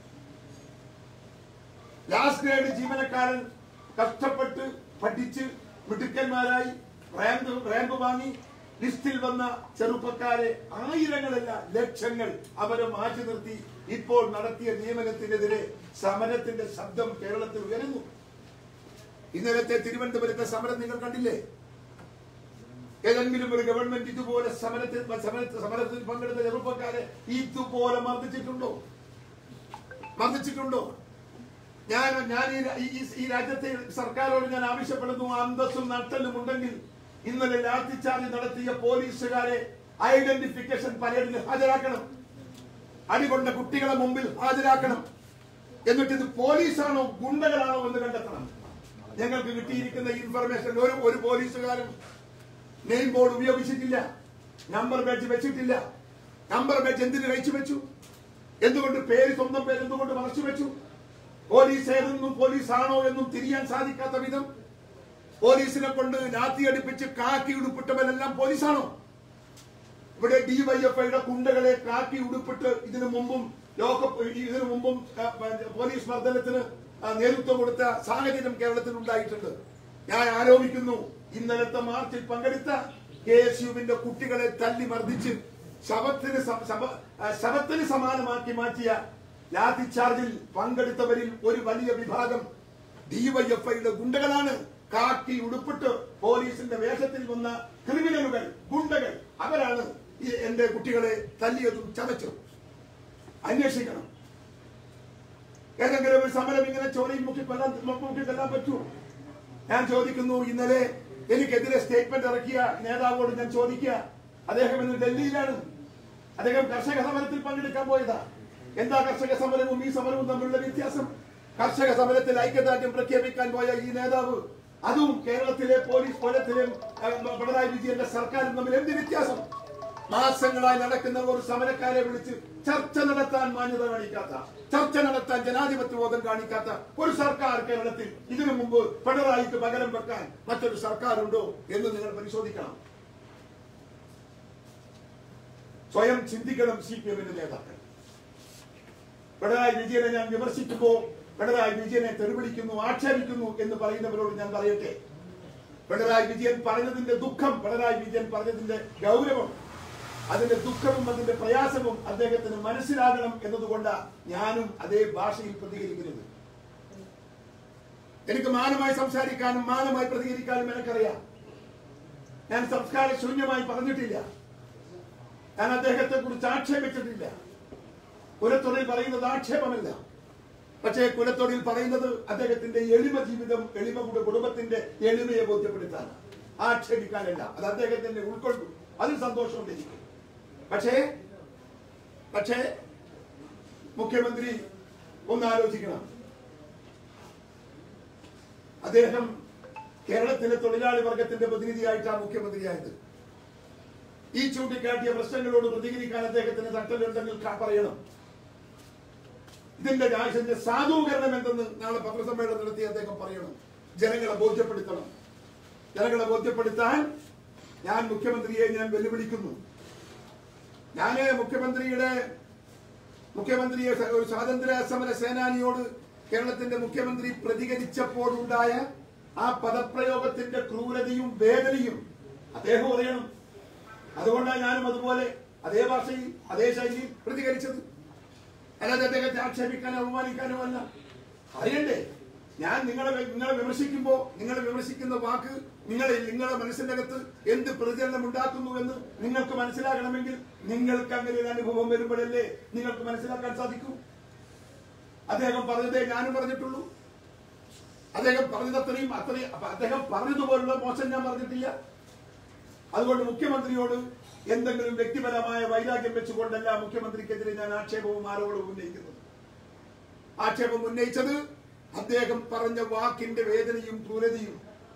ലാസ്റ്റ് ഗ്രേഡ് ജീവനക്കാരൻ കഷ്ടപ്പെട്ട് പഠിച്ച് മിടുക്കന്മാരായി റാങ്ക് റാങ്ക് വാങ്ങി ലിസ്റ്റിൽ വന്ന ചെറുപ്പക്കാരെ ആയിരങ്ങളല്ല ലക്ഷങ്ങൾ അവരെ മാറ്റി നിർത്തി ഇപ്പോൾ നടത്തിയ നിയമനത്തിനെതിരെ സമരത്തിന്റെ ശബ്ദം കേരളത്തിൽ ഉയരുന്നു. ഇന്നലത്തെ തിരുവനന്തപുരത്തെ സമരം നിങ്ങൾ കണ്ടില്ലേ? ഏതെങ്കിലും ഒരു ഗവൺമെന്റ് ഇതുപോലെ സമരത്തിൽ സമരത്തിൽ പങ്കെടുത്ത ചെറുപ്പക്കാരെ ഇതുപോലെ മർദ്ദിച്ചിട്ടുണ്ടോ? മർദ്ദിച്ചിട്ടുണ്ടോ? ഞാൻ ഞാൻ ഈ രാജ്യത്തെ സർക്കാരോട് ഞാൻ ആവശ്യപ്പെടുന്നു, അന്തസ്സും നട്ടലും ഉണ്ടെങ്കിൽ ഇന്നലെ ലാത്തിച്ചാർജ് നടത്തിയ പോലീസുകാരെ ഐഡന്റിഫിക്കേഷൻ പരേഡിന് ഹാജരാക്കണം. അടികൊണ്ട കുട്ടികളെ മുമ്പിൽ ഹാജരാക്കണം. എന്നിട്ട് ഇത് പോലീസാണോ ഗുണ്ടകളാണോ എന്ന് കണ്ടെത്തണം. ഞങ്ങൾക്ക് കിട്ടിയിരിക്കുന്ന ഇൻഫർമേഷൻ ഒരു ഒരു പോലീസുകാരും നെയിം ബോർഡ് ഉപയോഗിച്ചിട്ടില്ല, നമ്പർ ബാഡ്ജ് വെച്ചിട്ടില്ല. നമ്പർ ബാഡ്ജ് എന്തിനു കഴിച്ചു വെച്ചു? എന്തുകൊണ്ട് പേര് സ്വന്തം പേര് എന്തുകൊണ്ട് മറച്ചു വെച്ചു? പോലീസ് ഏതെന്നും പോലീസാണോ എന്നും തിരിയാൻ സാധിക്കാത്ത വിധം പോലീസിനെ കൊണ്ട് ലാത്തി അടുപ്പിച്ച് കാക്കി ഉടുപ്പിട്ടവരെല്ലാം പോലീസാണോ? ഇവിടെ ഡിവൈഎഫ്ഐയുടെ കുണ്ടകളെ കാക്കി ഉടുപ്പിട്ട് ഇതിനു മുമ്പും ലോക ഇതിനു മുമ്പും പോലീസ് മർദ്ദനത്തിന് നേതൃത്വം കൊടുത്ത സാഹചര്യം കേരളത്തിൽ ഉണ്ടായിട്ടുണ്ട്. ഞാൻ ആരോപിക്കുന്നു, ഇന്നലത്തെ മാർച്ചിൽ പങ്കെടുത്ത കെ എസ് യുവിന്റെ കുട്ടികളെ തല്ലി മർദ്ദിച്ച് ശവത്തിന് ശവത്തിന് സമാനമാക്കി മാറ്റിയ ലാത്തി ചാർജിൽ പങ്കെടുത്തവരിൽ ഒരു വലിയ വിഭാഗം ഡിവൈഎഫ്ഐയുടെ ഗുണ്ടകളാണ്. കാക്കി ഉടുപ്പിട്ട് പോലീസിന്റെ വേഷത്തിൽ വന്ന ക്രിമിനലുകൾ, ഗുണ്ടകൾ, അവരാണ് എന്റെ കുട്ടികളെ തല്ലിയതും ചതച്ചതും. അന്വേഷിക്കണം. ഏതെങ്കിലും ഒരു സമരം ഇങ്ങനെ ചോരയിൽ മുക്കി മുക്കിക്കൊല്ലാൻ പറ്റുമോ? ഞാൻ ചോദിക്കുന്നു, ഇന്നലെ എനിക്കെതിരെ സ്റ്റേറ്റ്മെന്റ് ഇറക്കിയ നേതാവോട് ഞാൻ ചോദിക്കുക, അദ്ദേഹം ഇന്ന് ഡൽഹിയിലാണ്. അദ്ദേഹം കർഷക സമരത്തിൽ പങ്കെടുക്കാൻ പോയതാ. എന്താ കർഷക സമരവും ഈ സമരവും തമ്മിലുള്ള വ്യത്യാസം? കർഷക സമരത്തിൽ ഐക്യദാർഢ്യം പ്രഖ്യാപിക്കാൻ പോയ ഈ നേതാവ് അതും കേരളത്തിലെ പോലീസ് പോലത്തിലും പിണറായി വിജയന്റെ സർക്കാരും തമ്മിൽ എന്ത് വ്യത്യാസം? മാസങ്ങളായി നടക്കുന്ന ഒരു സമരക്കാരെ വിളിച്ച് ചർച്ച നടത്താൻ മാന്യത കാണിക്കാത്ത, ചർച്ച നടത്താൻ ജനാധിപത്യ ബോധം കാണിക്കാത്ത ഒരു സർക്കാർ കേരളത്തിൽ ഇതിനു മുമ്പ് പിണറായിക്ക് പകരം വെക്കാൻ മറ്റൊരു സർക്കാർ ഉണ്ടോ എന്ന് നിങ്ങൾ പരിശോധിക്കണം. സ്വയം ചിന്തിക്കണം സി പി എമ്മിന്റെ നേതാക്കൾ. പിണറായി വിജയനെ ഞാൻ വിമർശിക്കുമ്പോൾ പിണറായി വിജയനെ തെറിവിളിക്കുന്നു, ആക്ഷേപിക്കുന്നു എന്ന് പറയുന്നവരോട് ഞാൻ പറയട്ടെ, പിണറായി വിജയൻ പറഞ്ഞതിന്റെ ദുഃഖം, പിണറായി വിജയൻ പറഞ്ഞതിന്റെ ഗൗരവം, അതിന്റെ ദുഃഖവും അതിന്റെ പ്രയാസവും അദ്ദേഹത്തിന് മനസ്സിലാകണം എന്നതുകൊണ്ടാണ് ഞാനും അതേ ഭാഷയിൽ പ്രതികരിക്കുന്നത്. എനിക്ക് മാനമായി സംസാരിക്കാനും മാനമായി പ്രതികരിക്കാനും എനിക്കറിയാം. ഞാൻ സംസ്കാര ശൂന്യമായി പറഞ്ഞിട്ടില്ല. ഞാൻ അദ്ദേഹത്തെ കുറിച്ച് ആക്ഷേപിച്ചിട്ടില്ല. കുലത്തൊഴിൽ പറയുന്നത് ആക്ഷേപമല്ല. പക്ഷേ കുലത്തൊഴിൽ പറയുന്നത് അദ്ദേഹത്തിന്റെ എളിമ ജീവിതം, എളിമ കുടുംബത്തിന്റെ എളിമയെ ബോധ്യപ്പെടുത്താൻ, ആക്ഷേപിക്കാനല്ല. അത് അദ്ദേഹത്തിന്റെ ഉൾക്കൊണ്ടു, അതിൽ സന്തോഷമുണ്ടിരിക്കും. പക്ഷേ പക്ഷേ മുഖ്യമന്ത്രി ഒന്ന് ആലോചിക്കണം. അദ്ദേഹം കേരളത്തിലെ തൊഴിലാളി വർഗത്തിന്റെ പ്രതിനിധിയായിട്ടാണ് മുഖ്യമന്ത്രിയായത്. ഈ ചൂണ്ടിക്കാട്ടിയ പ്രശ്നങ്ങളോട് പ്രതികരിക്കാൻ അദ്ദേഹത്തിന് തട്ടലുണ്ടെങ്കിൽ പറയണം. ഇതിന്റെ രാജ്യത്തിന്റെ സാധൂകരണം എന്തെന്ന് നാളെ പത്രസമ്മേളനം നടത്തി അദ്ദേഹം പറയണം. ജനങ്ങളെ ബോധ്യപ്പെടുത്തണം. ജനങ്ങളെ ബോധ്യപ്പെടുത്താൻ ഞാൻ മുഖ്യമന്ത്രിയെ ഞാൻ വെല്ലുവിളിക്കുന്നു. ഞാന് മുഖ്യമന്ത്രിയുടെ മുഖ്യമന്ത്രിയെ ഒരു സ്വാതന്ത്ര്യ സമര സേനാനിയോട് കേരളത്തിന്റെ മുഖ്യമന്ത്രി പ്രതികരിച്ചപ്പോഴുണ്ടായ ആ പദപ്രയോഗത്തിന്റെ ക്രൂരതയും വേദനയും അദ്ദേഹം അറിയണം. അതുകൊണ്ടാണ് ഞാനും അതുപോലെ അതേ ഭാഷയിൽ അതേ ശൈലിയിൽ പ്രതികരിച്ചത്. അല്ലാതെ അദ്ദേഹത്തെ ആക്ഷേപിക്കാനോ അപമാനിക്കാനോ അല്ല. അറിയണ്ടേ, ഞാൻ നിങ്ങളെ നിങ്ങളെ വിമർശിക്കുമ്പോ നിങ്ങളെ വിമർശിക്കുന്ന വാക്ക് നിങ്ങളെ നിങ്ങളുടെ മനസ്സിന്റെ അകത്ത് എന്ത് പ്രതികരണം ഉണ്ടാക്കുന്നു എന്ന് നിങ്ങൾക്ക് മനസ്സിലാകണമെങ്കിൽ നിങ്ങൾക്ക് അങ്ങനെ ഒരു അനുഭവം വരുമ്പോഴല്ലേ നിങ്ങൾക്ക് മനസ്സിലാക്കാൻ സാധിക്കൂ. അദ്ദേഹം പറഞ്ഞതേ ഞാനും പറഞ്ഞിട്ടുള്ളൂ. അദ്ദേഹം പറഞ്ഞത് അത്രയും അത്രയും അദ്ദേഹം പറഞ്ഞതുപോലുള്ള മോശം ഞാൻ പറഞ്ഞിട്ടില്ല. അതുകൊണ്ട് മുഖ്യമന്ത്രിയോട് എന്തെങ്കിലും വ്യക്തിപരമായ വൈരാഗ്യം വെച്ചുകൊണ്ടല്ല മുഖ്യമന്ത്രിക്കെതിരെ ഞാൻ ആക്ഷേപവും ആരോപണവും ഉന്നയിക്കുന്നത്. ആക്ഷേപം ഉന്നയിച്ചത് അദ്ദേഹം പറഞ്ഞ വാക്കിന്റെ വേദനയും ക്രൂരതയും.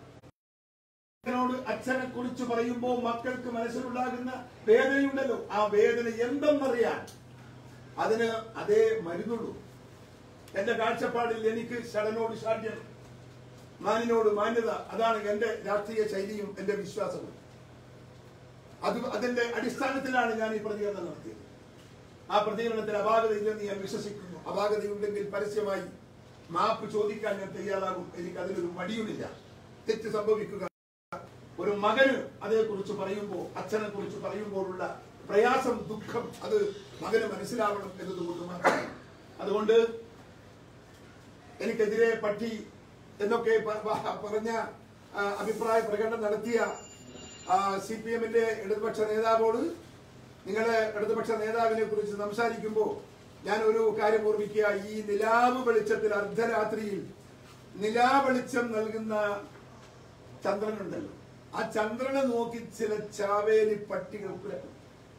അച്ഛനെ കുറിച്ച് പറയുമ്പോൾ മക്കൾക്ക് മനസ്സിലുണ്ടാകുന്ന വേദനയുണ്ടല്ലോ, ആ വേദന എന്തെന്നറിയാൻ അതിന് അതേ മരുന്നുള്ളൂ. എന്റെ കാഴ്ചപ്പാടിൽ എനിക്ക് ഷടനോട് ഷാഠ്യം, മാനിനോട് മാന്യത, അതാണ് എന്റെ രാഷ്ട്രീയ ശൈലിയും എന്റെ വിശ്വാസവും. അത് അതിന്റെ അടിസ്ഥാനത്തിലാണ് ഞാൻ ഈ പ്രതികരണം നടത്തിയത്. ആ പ്രതികരണത്തിൽ അപാകതയില്ലെന്ന് ഞാൻ വിശ്വസിക്കുന്നു. അപാകതയുണ്ടെങ്കിൽ പരസ്യമായി മാപ്പ് ചോദിക്കാൻ ഞാൻ തയ്യാറാകും. എനിക്ക് അതിലൊരു മടിയുമില്ല. തെറ്റ് സംഭവിക്കുക ഒരു മകന് അതേക്കുറിച്ച് പറയുമ്പോൾ, അച്ഛനെ കുറിച്ച് പറയുമ്പോഴുള്ള പ്രയാസം, ദുഃഖം അത് മകന് മനസ്സിലാവണം എന്നതുകൊണ്ട് മാത്രം. അതുകൊണ്ട് എനിക്കെതിരെ പട്ടി എന്നൊക്കെ പറഞ്ഞ അഭിപ്രായ പ്രകടനം നടത്തിയ സി പി എമ്മിന്റെ ഇടതുപക്ഷ നേതാവോട്, നിങ്ങളുടെ ഇടതുപക്ഷ നേതാവിനെ കുറിച്ച് സംസാരിക്കുമ്പോൾ ഞാൻ ഒരു കാര്യം ഓർമ്മിക്കുക. ഈ നിലാവ് വെളിച്ചത്തിൽ അർദ്ധരാത്രിയിൽ നിലാ വെളിച്ചം നൽകുന്ന ചന്ദ്രനുണ്ടല്ലോ, ആ ചന്ദ്രനെ നോക്കി ചില ചാവേലി പട്ടികൾ കുരക്കും.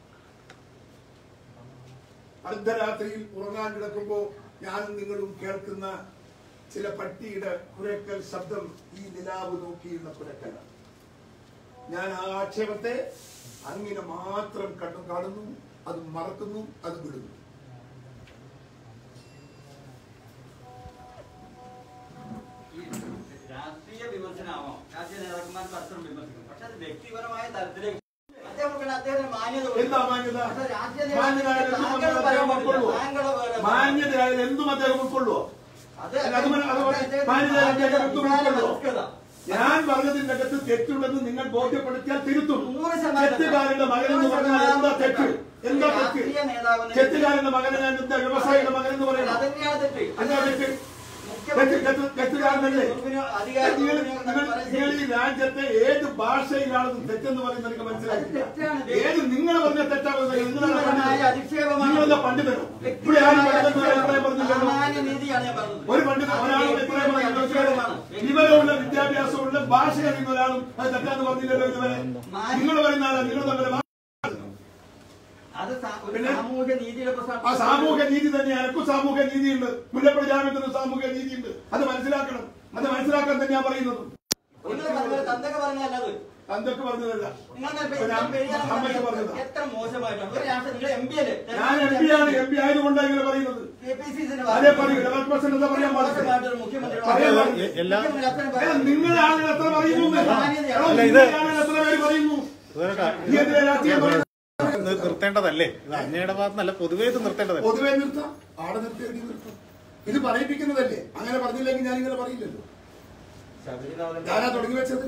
അർദ്ധരാത്രിയിൽ ഉറങ്ങാൻ കിടക്കുമ്പോ ഞാനും നിങ്ങളും കേൾക്കുന്ന ചില പട്ടിയുടെ കുരക്കൽ ശബ്ദം ഈ നിലാവ് നോക്കിയുള്ള കുരക്കലാണ്. ഞാൻ ആ ആക്ഷേപത്തെ അങ്ങനെ മാത്രം കണ്ടു കാണുന്നു, അത് മറക്കുന്നു, അത് വിടുന്നു. രാഷ്ട്രീയ വിമർശനമാവാം, രാഷ്ട്രീയ നേതാക്കന്മാർ പരസ്പരം വിമർശിക്കും. പക്ഷെ അത് വ്യക്തിപരമായ തലത്തിലേക്ക് മാന്യതയായാലും എന്തും അദ്ദേഹം ഉൾക്കൊള്ളുവോ? ഞാൻ പറഞ്ഞതിന്റെ അകത്ത് തെറ്റുണ്ടെന്ന് നിങ്ങൾ ബോധ്യപ്പെടുത്തിയാൽ തിരുത്തും. തെറ്റുകാരന്റെ മകനെന്ന് പറഞ്ഞാൽ എന്താ തെറ്റ്? എന്താ തെറ്റ്? തെറ്റുകാരന്റെ മകനെ ഞാൻ എന്താ വ്യവസായിയുടെ മകനെന്ന് പറയുന്നത്? എന്താ തെറ്റ്? തെറ്റുകാരനല്ലേ? നിങ്ങൾ ഈ രാജ്യത്തെ ഏത് ഭാഷയിലാണെന്ന് തെറ്റെന്ന് പറയുന്നത് എനിക്ക് മനസ്സിലാക്കില്ല. ഏത് നിങ്ങൾ പറഞ്ഞ തെറ്റാവുന്നത് നിങ്ങളെന്താ പണ്ഡിതനോ? ഇവിടെ ആരും പണ്ഡിതൻ അഭിപ്രായം പറഞ്ഞില്ലല്ലോ. ഒരു പണ്ഡിതൻ ഒരാളും അഭിപ്രായം പറഞ്ഞില്ല. വിവരമുള്ള വിദ്യാഭ്യാസമുള്ള ഭാഷ അറിയുന്ന ഒരാളും അത് തെറ്റാന്ന് പറഞ്ഞില്ലല്ലോ ഇതുവരെ. നിങ്ങൾ പറയുന്ന ആളാണ്. നിങ്ങൾ തമ്മിൽ ആ സാമൂഹ്യ നീതി തന്നെ. എനക്കും സാമൂഹ്യ നീതിയുണ്ട്, മുല്ലപ്പള്ളി ജാമ്യത്തിന് സാമൂഹ്യ നീതിയുണ്ട്. അത് മനസ്സിലാക്കണം. അത് മനസ്സിലാക്കാൻ തന്നെയാ പറയുന്നത്. തന്തൊക്കെ പറഞ്ഞതല്ല, അമ്മയ്ക്ക് പറഞ്ഞത്. ഞാൻ എം പി ആണ്. എം പി ആയതുകൊണ്ടാണ് ഇങ്ങനെ പറയുന്നത്. അതേ പറയൂ. എന്താ പറയാൻ പാടില്ല. നിങ്ങളുടെ ആളുകൾ എത്ര പറയുന്നു? എത്ര പേര് പറയുന്നു? നിർത്തേണ്ടതല്ലേ? ഇത് അങ്ങയുടെ ഭാഗത്തുനിന്നല്ല, പൊതുവേ ഇത് നിർത്തേണ്ടതല്ലേ? പൊതുവേ നിർത്താം, ആടെ നിർത്തിയെങ്കിൽ നിർത്താം. ഇത് പറയിപ്പിക്കുന്നതല്ലേ? അങ്ങനെ പറഞ്ഞില്ലെങ്കിൽ ഞാനിങ്ങനെ പറയില്ലല്ലോ. ഞാനാ തുടങ്ങി വെച്ചത്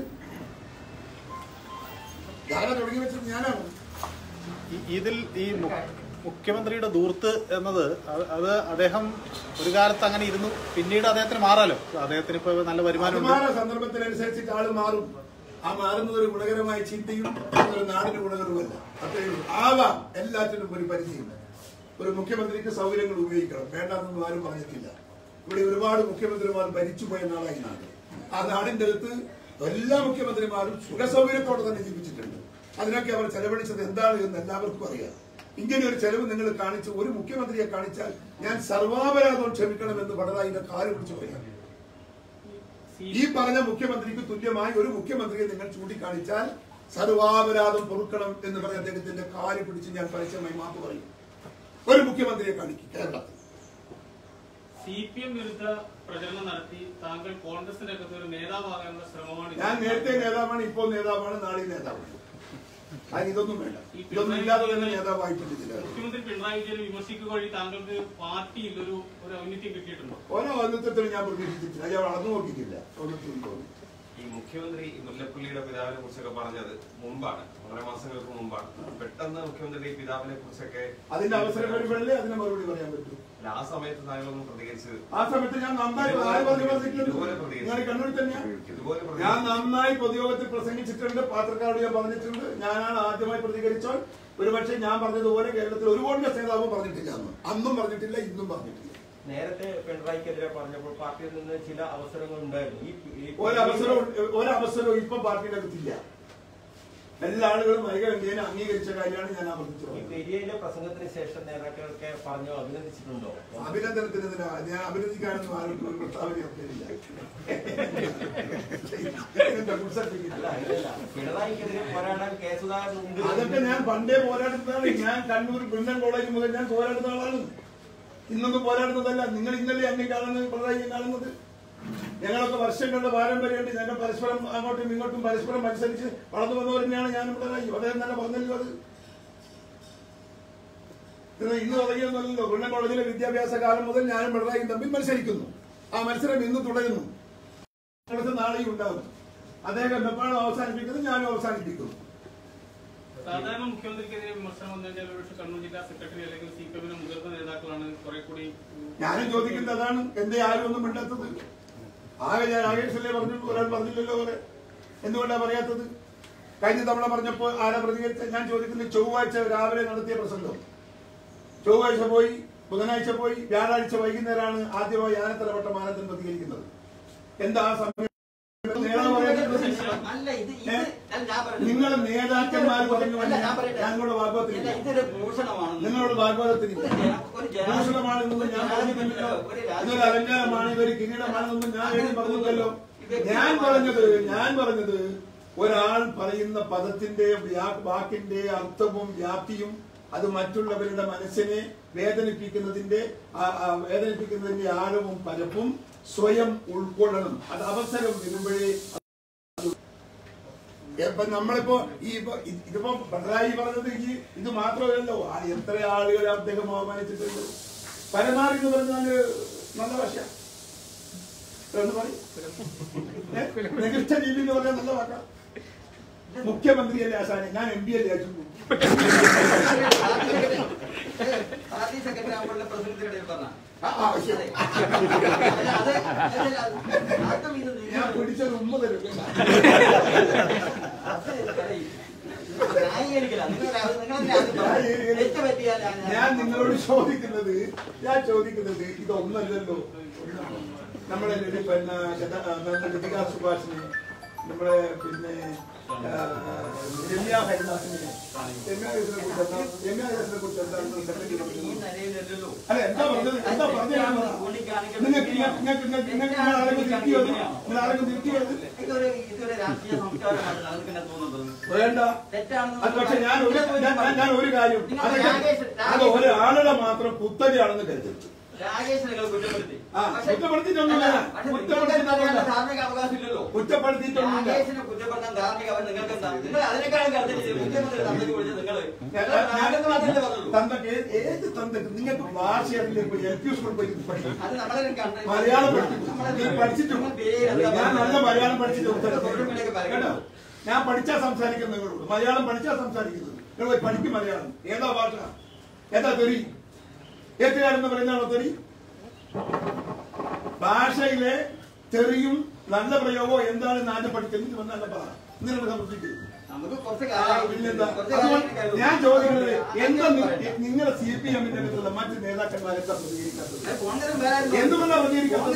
ഞാനാ തുടങ്ങി വെച്ചത് ഞാനാണ്. ഇതിൽ ഈ മുഖ്യമന്ത്രിയുടെ ദൂർത്ത് എന്നത് അത് അദ്ദേഹം ഒരു കാലത്ത് അങ്ങനെ ഇരുന്നു, പിന്നീട് അദ്ദേഹത്തിന് മാറാലോ. അദ്ദേഹത്തിന് ഇപ്പൊ നല്ല വരുമാനം സന്ദർഭത്തിനനുസരിച്ചിട്ട് ആള് മാറും. ആ മാറുന്നത് ഒരു ഗുണകരമായ ചിന്തയും ഒരു നാടിന് ഗുണകരവുമല്ല. അത്രയും ആവാം. എല്ലാത്തിനും ഒരു പരിധിയുണ്ട്. ഒരു മുഖ്യമന്ത്രിക്ക് സൗകര്യങ്ങൾ ഉപയോഗിക്കണം, വേണ്ടാന്നൊന്നും ആരും പറഞ്ഞിട്ടില്ല. ഇവിടെ ഒരുപാട് മുഖ്യമന്ത്രിമാർ ഭരിച്ചുപോയ നാടായി നാട്. ആ നാടിന്റെ അടുത്ത് എല്ലാ മുഖ്യമന്ത്രിമാരും സുഖസൗകര്യത്തോടെ തന്നെ ജീവിച്ചിട്ടുണ്ട്. അതിനൊക്കെ അവർ ചെലവഴിച്ചത് എന്താണ് എന്ന് എല്ലാവർക്കും അറിയാം. ഇങ്ങനെ ഒരു ചെലവ് നിങ്ങൾ കാണിച്ച് ഒരു മുഖ്യമന്ത്രിയെ കാണിച്ചാൽ ഞാൻ സർവാപരാധം ക്ഷമിക്കണമെന്ന് പിണറായിയുടെ കാല് പിടിച്ച് പറയാം. ഈ പറഞ്ഞ മുഖ്യമന്ത്രിക്ക് തുല്യമായി ഒരു മുഖ്യമന്ത്രിയെ നിങ്ങൾ ചൂണ്ടിക്കാണിച്ചാൽ സർവാപരാധം പൊറുക്കണം എന്ന് പറഞ്ഞ അദ്ദേഹത്തിന്റെ കാല് പിടിച്ച് ഞാൻ പരസ്യമായി മാപ്പ് പറയും. ഒരു മുഖ്യമന്ത്രിയെ കാണിക്കും കേരളത്തിൽ. സി പി എം വിരുദ്ധ പ്രചരണം നടത്തി താങ്കൾ കോൺഗ്രസിന്റെ അകത്ത് ഒരു നേതാവാകാനുള്ള ശ്രമമാണ്. ഞാൻ നേരത്തെ നേതാവാണ്, ഇപ്പോൾ നേതാവാണ്, നാളെ നേതാവാണ്. അതിന് ഇതൊന്നും വേണ്ട. ഇതൊന്നും ഇല്ലാതെ തന്നെ നേതാവായിട്ടില്ല. മുഖ്യമന്ത്രി പിണറായി വിജയനെ വിമർശിക്കുക വഴി താങ്കൾക്ക് പാർട്ടിയിൽ ഒരു ഒരു ഔന്നിത്യം കിട്ടിയിട്ടുണ്ടോ? ഓരോ ഔന്നിത്യത്തിനും ഞാൻ പ്രതീക്ഷിച്ചിട്ടില്ല. ഞാൻ വളർന്നു നോക്കിയിട്ടില്ല. ഈ മുഖ്യമന്ത്രി മുല്ലപ്പള്ളിയുടെ പിതാവിനെ കുറിച്ചൊക്കെ പറഞ്ഞത് മുമ്പാണ്, വളരെ മാസങ്ങൾക്ക് മുമ്പാണ്. പെട്ടെന്ന് മുഖ്യമന്ത്രി പിതാവിനെ കുറിച്ചൊക്കെ അതിന്റെ അവസരം വരുമ്പോഴല്ലേ അതിനെ മറുപടി പറയാൻ പറ്റൂ. ആ സമയത്ത് താങ്കളൊന്നും പ്രതികരിച്ചത്? ആ സമയത്ത് ഞാൻ നന്നായി കണ്ണൂർ തന്നെയാണ്. ഞാൻ നന്നായി പൊതുയോഗത്തിൽ പ്രസംഗിച്ചിട്ടുണ്ട്, പാത്രക്കാരോട് ഞാൻ പറഞ്ഞിട്ടുണ്ട്. ഞാനാണ് ആദ്യമായി പ്രതികരിച്ചാൽ ഒരുപക്ഷെ ഞാൻ പറഞ്ഞതുപോലെ കേരളത്തിൽ ഒരു കോൺഗ്രസ് നേതാവും പറഞ്ഞിട്ടില്ല. അന്ന് അന്നും പറഞ്ഞിട്ടില്ല, ഇന്നും പറഞ്ഞിട്ടില്ല. നേരത്തെ പിണറായിക്കെതിരെ പറഞ്ഞപ്പോൾ പാർട്ടിയിൽ നിന്ന് ചില അവസരങ്ങൾ ഉണ്ടായിരുന്നു. ഒരവസരവും ഒരവസരവും ഇപ്പൊ പാർട്ടിയുടെ അടുത്തില്ല. എല്ലാ ആളുകളും ഐകകണ്ഠ്യേന അംഗീകരിച്ച കാര്യമാണ് ഞാൻ ആവർത്തിച്ചത്. പെരിയയിലെ പ്രസംഗത്തിന് ശേഷം നേതാക്കളൊക്കെ പറഞ്ഞു അഭിനന്ദിച്ചിട്ടുണ്ടോ? അഭിനന്ദനത്തിന് ഞാൻ അഭിനന്ദിക്കാനൊന്നും ആർക്കും ഒരു പ്രസ്താവന ഒപ്പില്ല. പിണറായിക്കെതിരെ പോരാടാൻ കെ സുധാകരൻ ഉണ്ട്. അതൊക്കെ ഞാൻ പണ്ടേ പോരാടുന്നതാണ്. ഞാൻ കണ്ണൂർ ബ്രിണ്ടൻ കോളേജ് മുതൽ ഞാൻ പോരാടുന്ന ആളാണ്. ഇന്നൊന്നും പോരാടുന്നതല്ല. നിങ്ങൾ ഇന്നലെ അങ്ങേ കാണുന്നത്, പിണറായി കാണുന്നത്. ഞങ്ങളൊക്കെ വർഷങ്ങളുടെ പാരമ്പര്യമുണ്ട്. ഞങ്ങൾ പരസ്പരം അങ്ങോട്ടും ഇങ്ങോട്ടും പരസ്പരം മത്സരിച്ച് വളർന്നു വന്നവർ തന്നെയാണ് ഞാനും പിണറായി. അദ്ദേഹം തന്നെ പറഞ്ഞല്ലോ അത്. ഇന്ന് തുടങ്ങിയൊന്നുമല്ലോ. ബ്രിണ്ടൻ കോളേജിലെ വിദ്യാഭ്യാസ കാലം മുതൽ ഞാനും പിണറായിയും തമ്മിൽ മത്സരിക്കുന്നു. ആ മത്സരം ഇന്ന് തുടരുന്നു. നാളെയും ഉണ്ടാകും. അദ്ദേഹം എപ്പോഴും അവസാനിപ്പിക്കുന്നത് ഞാനും അവസാനിപ്പിക്കുന്നു. സാധാരണ മുഖ്യമന്ത്രിക്കെതിരെ വിമർശനം വന്നു കഴിഞ്ഞാൽ ഒരുപക്ഷെ കണ്ണൂർ ജില്ലാ സെക്രട്ടറി അല്ലെങ്കിൽ സി പി എമ്മിന്റെ മുതിർന്ന നേതാക്കളാണ് കുറെ കൂടി. ഞാനും ചോദിക്കുന്നത് അതാണ്. എന്തേ ആരും ഒന്നും മിണ്ടാത്തത്? ആകെ ഞാൻ രാകേഷല്ലേ പറഞ്ഞിട്ടുള്ളൂ, ഒരാൾ പറഞ്ഞില്ലല്ലോ. അവരെ എന്തുകൊണ്ടാണ് പറയാത്തത്? കഴിഞ്ഞ തവണ പറഞ്ഞപ്പോൾ ആരാ പ്രതികരിച്ച? ഞാൻ ചോദിക്കുന്നത് ചൊവ്വാഴ്ച രാവിലെ നടത്തിയ പ്രസംഗം. ചൊവ്വാഴ്ച പോയി, ബുധനാഴ്ച പോയി, വ്യാഴാഴ്ച വൈകുന്നേരമാണ് ആദ്യമായി ആനത്തലവട്ട മാനത്തിന് പ്രതികരിക്കുന്നത്. എന്താ സമയം? നിങ്ങളുടെ നേതാക്കന്മാർ പറഞ്ഞു ഞങ്ങളുടെ ഭാഗവതത്തിന് നിങ്ങളുടെ ഭാഗവതത്തിന് ഭൂഷണമാണെന്നൊന്നും ഞാൻ പറഞ്ഞിട്ടില്ലല്ലോ. ഇതൊരു അലങ്കാരമാണ്, ഇതൊരു കിരീടമാണെന്നൊന്നും ഞാൻ എഴുതി പറഞ്ഞില്ലല്ലോ. ഞാൻ പറഞ്ഞത് ഞാൻ പറഞ്ഞത് ഒരാൾ പറയുന്ന പദത്തിന്റെ വാക്കിന്റെ അർത്ഥവും വ്യാപ്തിയും അത് മറ്റുള്ളവരുടെ മനസ്സിനെ വേദനിപ്പിക്കുന്നതിന്റെ വേദനിപ്പിക്കുന്നതിന്റെ ആഴവും പരപ്പും സ്വയം ഉൾക്കൊള്ളണം. അത് അവസരം വരുമ്പോഴേ. നമ്മളിപ്പോ ഈ ഇതിപ്പോ പിണറായി പറഞ്ഞത് ഈ ഇത് മാത്രമല്ലല്ലോ. എത്ര ആളുകളെ അദ്ദേഹം അവമാനിച്ചിട്ടുണ്ട്. പരമാവധി എന്ന് പറഞ്ഞാല് നല്ല ഭാഷ എന്ന് പറയും. നികൃഷ്ട ജീവി എന്ന് പറഞ്ഞാൽ നല്ല വാക്കാം. മുഖ്യമന്ത്രിയല്ലേ ആശാനെ? ഞാൻ എം പി അല്ലേ ആച്ചു. ഞാൻ പിടിച്ചത് ഉമ്മ തരും. ഞാൻ നിങ്ങളോട് ചോദിക്കുന്നത് ഞാൻ ചോദിക്കുന്നത് ഇതൊന്നല്ലല്ലോ. നമ്മളെ പിന്നെ ലതികാ സുഭാഷിനെ, നമ്മളെ പിന്നെ രമ്യ ഹരിദാസിനെ, രമ്യ ഹരിദാസിനെ കുറിച്ച് രമ്യ ഹരിദാസിനെ കുറിച്ച് എന്താണെന്ന് സെക്രട്ടറി പറഞ്ഞു. അല്ല എന്താ പറഞ്ഞത്? എന്താ പറഞ്ഞു? നിങ്ങൾക്ക് നിങ്ങൾക്ക് നിങ്ങൾക്ക് നിങ്ങൾക്ക് ആരെങ്കിലും തിരുത്തി വന്നു? നിങ്ങൾ ആരെങ്കിലും തിരുത്തി വന്നു? വേണ്ട. അത് പക്ഷെ ഞാൻ ഒരു ഞാൻ ഒരു കാര്യം അത് ഒരാളുടെ മാത്രം കുത്തകയാണെന്ന് കരുതരുത്. കുറ്റപ്പെടുത്തിയിട്ടൊന്നുമില്ല. കുറ്റപ്പെടുത്തിയിട്ടൊന്നുമില്ല. കുറ്റപ്പെടുത്തിയിട്ടൊന്നുമില്ല. തന്തക്ക് ഏത് തന്തക്ക് നിങ്ങൾക്ക് ഭാഷ അറിയില്ല. എൽ പി സ്കൂളിൽ പോയി മലയാളം പഠിച്ചിട്ടുണ്ട്. ഞാൻ നല്ല മലയാളം പഠിച്ചിട്ടുണ്ട് കേട്ടോ. ഞാൻ പഠിച്ചാ സംസാരിക്കുന്നത് നിങ്ങളോട്. മലയാളം പഠിച്ചാ സംസാരിക്കുന്നത്. നിങ്ങൾ പോയി പഠിക്കും മലയാളം. ഏതാ ഭാഷ? ഏതാ തൊരി? എത്രയാണെന്ന് പറയുന്നതാണോ തൊരി? ഭാഷയിലെ തെറിയും നല്ല പ്രയോഗവും എന്താണെന്ന് ആദ്യം പഠിക്കുന്നത് വന്നല്ല പറ. നിങ്ങൾ സമർപ്പിക്കും. ഞാൻ ചോദിക്കുന്നത് എന്താ നിങ്ങളെ സി പി എമ്മിന്റെ അടുത്തുള്ള മറ്റ് നേതാക്കന്മാരെന്താ പ്രതികരിക്കാത്തത്? എന്തുകൊണ്ടാണ് പ്രതികരിക്കാത്തത്?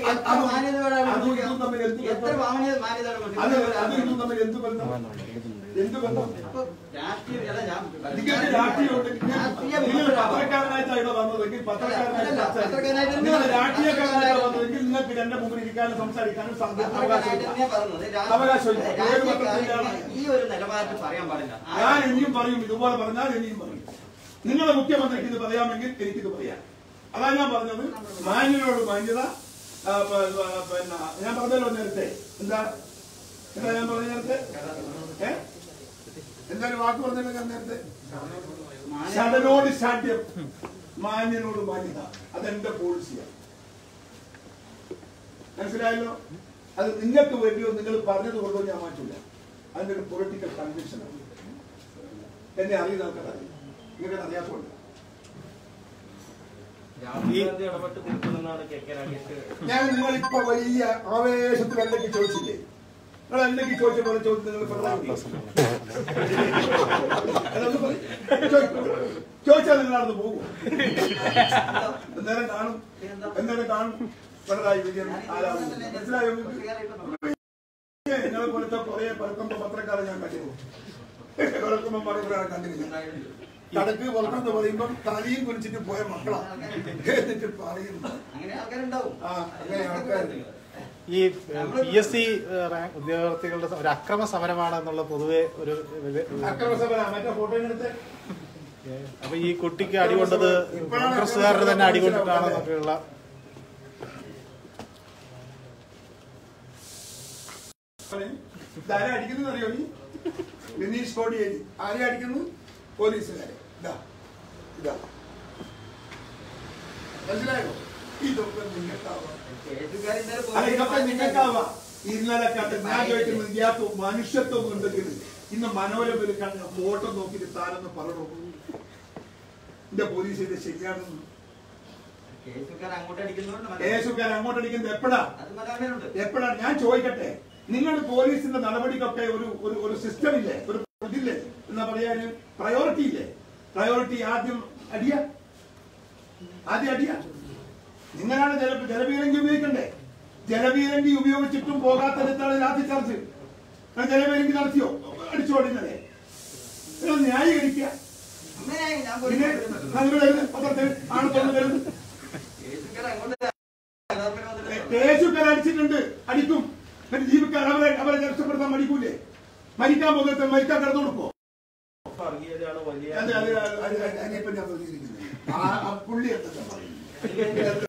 അതും തമ്മിൽ എന്ത് ബന്ധം? എന്ത് ബന്ധം? രാഷ്ട്രീയ അല്ല ഞാൻ നിങ്ങൾക്ക് രാഷ്ട്രീയമുണ്ട്. നിങ്ങൾ പത്രക്കാരനായിട്ടാണ് ഇവിടെ വന്നതെങ്കിൽ പത്രക്കാരനായിട്ട് ചർച്ച ചെയ്യും. നിങ്ങൾ രാഷ്ട്രീയക്കാരനായിട്ട് വന്നതെങ്കിൽ നിങ്ങൾക്ക് എന്റെ മുമ്പിൽ ഇരിക്കാനും സംസാരിക്കാനും അവകാശമില്ല. അവകാശമില്ല. ഏത് പത്രത്തിലാണ്? ഈ ഒരു നിലവാരത്തിൽ പറയാൻ പാടില്ല. ഞാൻ ഇനിയും പറയും, ഇതുപോലെ പറഞ്ഞാൽ ഇനിയും പറയും. നിങ്ങളുടെ മുഖ്യമന്ത്രിക്ക് ഇത് പറയാമെങ്കിൽ എനിക്കിത് പറയാം. അതാ ഞാൻ പറഞ്ഞത്, മാന്യനോട് മാന്യത. പിന്നെ ഞാൻ പറഞ്ഞല്ലോ നേരത്തെ, എന്താ എന്താ ഞാൻ പറഞ്ഞ നേരത്തെ ഏ എന്തായാലും വാക്ക് പറഞ്ഞല്ലോ ഞാൻ നേരത്തെ. ഷടനോട് ഷാഠ്യം, മാന്യനോട് മാന്യത. അതെന്റെ പോളിസിയാണ്. മനസ്സിലായല്ലോ? അത് നിങ്ങൾക്ക് വേണ്ടിയോ നിങ്ങൾ പറഞ്ഞത് കൊണ്ടോ ഞാൻ മാറ്റില്ല. അതിന്റെ ഒരു പൊളിറ്റിക്കൽ കൺവിക്ഷനാണ്. എന്നെ അറിയുന്ന ആൾക്കാരറിയും, നിങ്ങൾക്ക് അറിയാത്തതുകൊണ്ട്. ഞാൻ നിങ്ങൾ ഇപ്പൊ വലിയ ആവേശത്തിൽ എന്തൊക്കെ ചോദിച്ചില്ലേ? നിങ്ങൾ എന്തൊക്കെ ചോദിച്ച പോലെ ചോദിച്ചു നിങ്ങൾ ചോദിച്ചാൽ നിങ്ങൾ നടന്ന് പോകും. എന്തായാലും കാണും, എന്തായാലും കാണും. പിണറായി വിജയൻ ആരാണ് മനസ്സിലായോ? നിങ്ങളെ പോലത്തെ കുറെ പറക്കുമ്പോ പത്രക്കാരെ ഞാൻ കണ്ടിരുന്നു. പറക്കുമ്പോ പറയുമ്പോഴാണ് കണ്ടിരുന്നത്. കടക്ക് വളർന്നെന്ന് പറയുമ്പം തലയും കുറിച്ചിട്ട് പോയ മക്കളാണ് എന്നിട്ട് പറയുന്നു. ആ അങ്ങനെ ആൾക്കാരുണ്ട്. ഈ പി എസ് സി റാങ്ക് ഉദ്യോഗാർത്ഥികളുടെ ഒരു അക്രമ സമരമാണ് എന്നുള്ള പൊതുവെ ഒരു അക്രമ സമരം മറ്റേ ഫോട്ടോ എടുത്ത്. അപ്പൊ ഈ കുട്ടിക്ക് അടികൊണ്ടത് കോൺഗ്രസ്സുകാരുടെ തന്നെ അടികൊണ്ടിട്ടാണെന്നൊക്കെയുള്ള ഇതാരെ അടിക്കുന്നത് അറിയോ? നീ ബിനീഷ് കോടിയേരി ആരെ അടിക്കുന്നു? പോലീസുകാരെ. ഇതാ ഇതാ മനസ്സിലായോ? ഇതൊക്കെ നിങ്ങൾക്കാവാം. അല്ല ഇതൊക്കെ നിങ്ങൾക്കാവാം. ഇന്നലെ കണ്ട് ഞാൻ ചോദിക്കുന്നത് ഇയാൾക്ക് മനുഷ്യത്വം ഉണ്ടെങ്കിൽ ഇന്ന് മനോരമയിൽ കണ്ട് ഫോട്ടോ നോക്കിയിട്ട് താനെന്ന് പറയണോ എന്റെ പോലീസ് ഇത് ശരിയാണെന്ന്? കേസുകാർ അങ്ങോട്ട് അടിക്കുന്നത് എപ്പോഴാ എപ്പോഴാണ് ഞാൻ ചോദിക്കട്ടെ? നിങ്ങൾ പോലീസിന്റെ നടപടിക്കൊക്കെ ഒരു ഒരു സിസ്റ്റം ഇല്ലേ, ഒരു ഇതില്ലേ എന്നാ പറയാന്? പ്രയോറിറ്റി ഇല്ലേ? പ്രയോറിറ്റി ആദ്യം അടിയ ആദ്യം അടിയ നിങ്ങളാണ് ജല ജലപീരങ്കി ഉപയോഗിക്കണ്ടേ? ജലപീരങ്കി ഉപയോഗിച്ചിട്ടും പോകാത്തടുത്താണ് ലാത്തി ചാർജ്. ജലപീരങ്കി നടത്തിയോ? അടിച്ചോടുന്നതേ ന്യായീകരിക്കുക. കേസുകാർ അടിച്ചിട്ടുണ്ട്, അടിക്കും. എന്നിട്ട് ജീവിക്കാൻ അവരെ അവരെ രക്ഷപ്പെടുത്താൻ മടിക്കൂലേ? മരിക്കാൻ പോകുന്നത് മരിക്കാൻ കിടന്നു കൊടുക്കോ? പുള്ളി എന്താ പറയുന്നത്?